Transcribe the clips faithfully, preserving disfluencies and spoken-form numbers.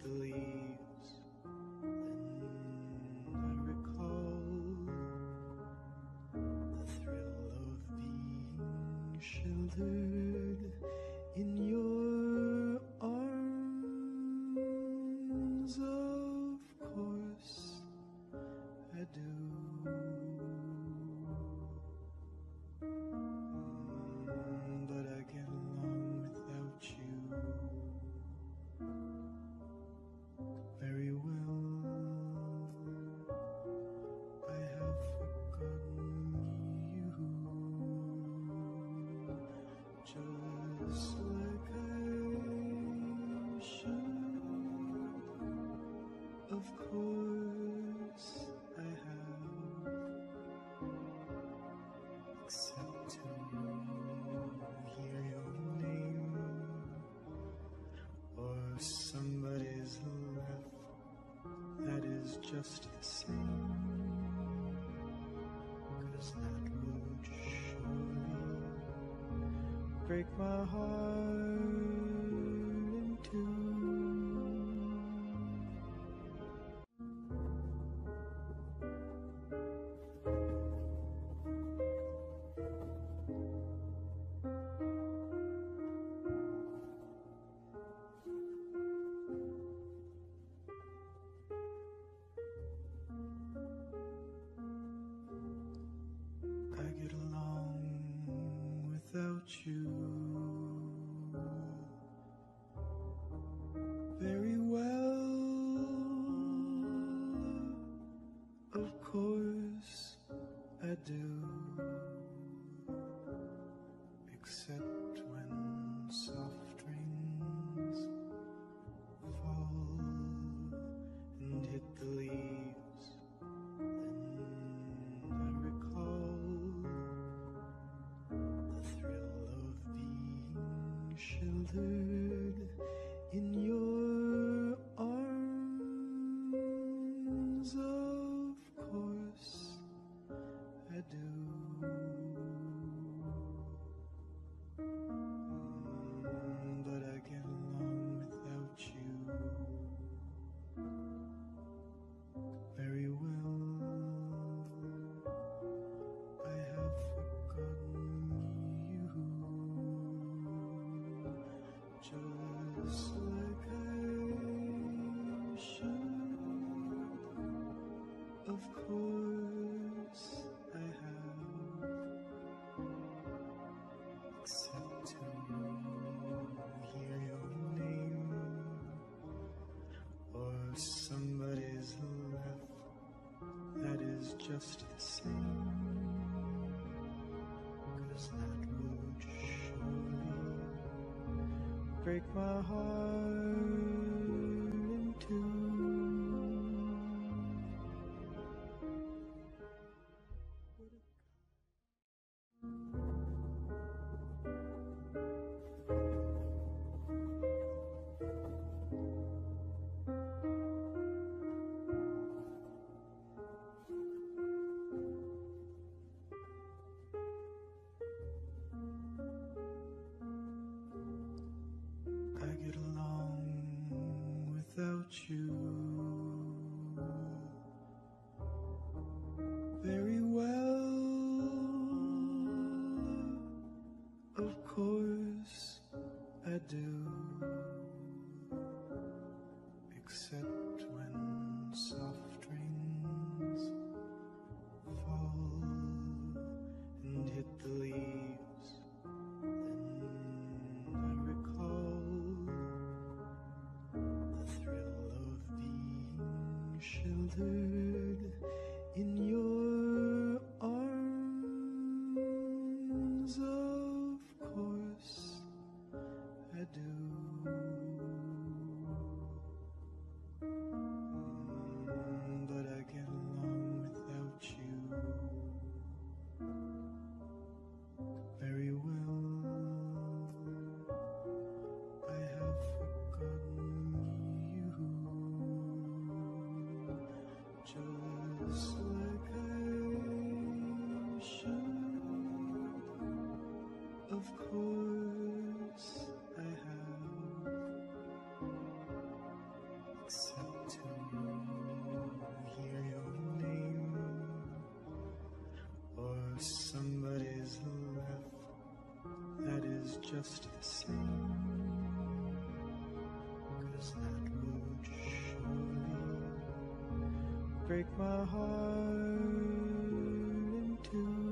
the leaves. Then I recall the thrill of being sheltered in your arms. Of course I do. Mm, but I get along without you very well. I have forgotten you, just like I should. Of course I have, except to hear your name or somebody's laugh. That is just the same, 'cause that would surely break my heart in two. I get along without you very well. Of course I do, except when soft rains fall and hit the leaves. Then I recall the thrill of being sheltered in your arms. Of course I do. Mm, but I get along without you very well. I have forgotten you, just like I should. Of course I have, except to hear your name or somebody's laugh. That is just the same, 'cause that would surely break my heart in two. I get along without you very well. Of course I do, except when soft rains fall and hit the leaves. Then I recall the thrill of being sheltered in your arms. Of course I do. Mm, but I get along without you very well. I have forgotten you, just like I just the same, 'cause that would surely break my heart in two.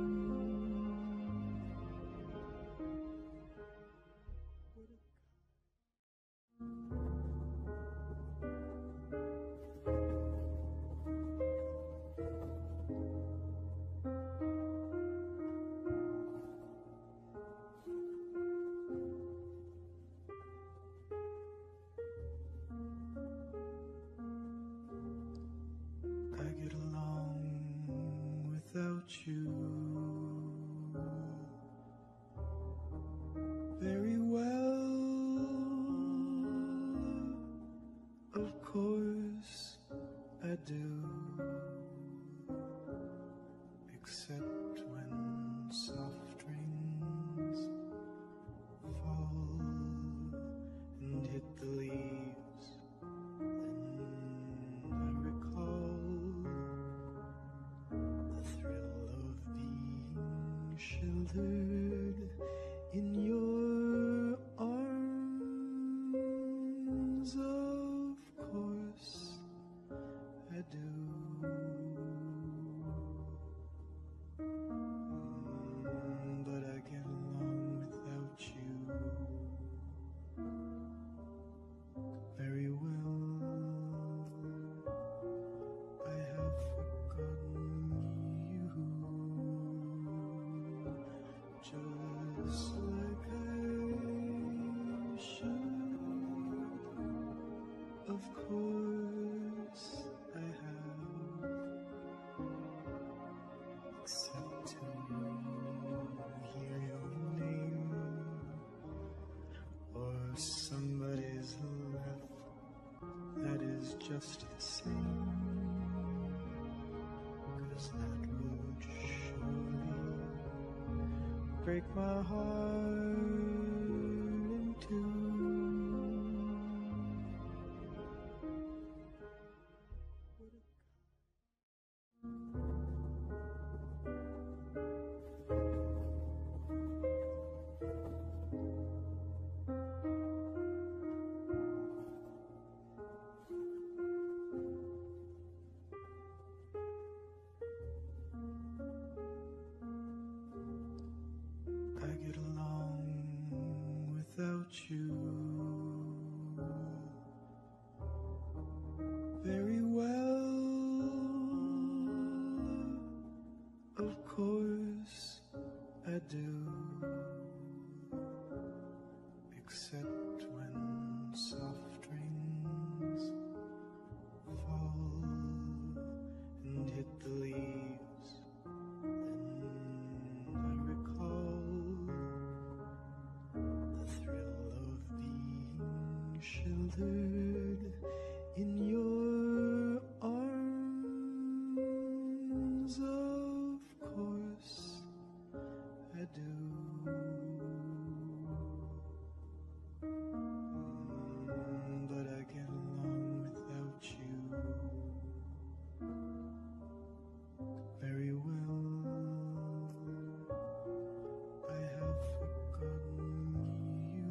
I get along without you very well. Of course I do, except when soft rains fall and hit the leaves. Then I recall the thrill of being sheltered in your arms. Of course I do. Mm, but I get along without you very well. I have forgotten you, just like I should. Of course I have, except to hear your name or somebody's laugh. That is just the same, 'cause that would surely break my heart in two. I get along without you very well. Of course I do, except when soft rains fall and hit the leaves. Then I recall the thrill of being sheltered in your arms. Of course I do. Mm, but I get along without you very well. I have forgotten you,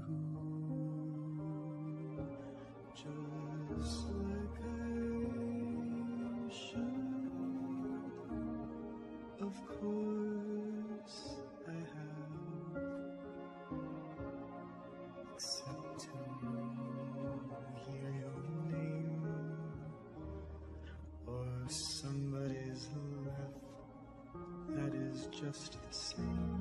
just like I should. Of course I have, except to hear your name or somebody's laugh. That is just the same,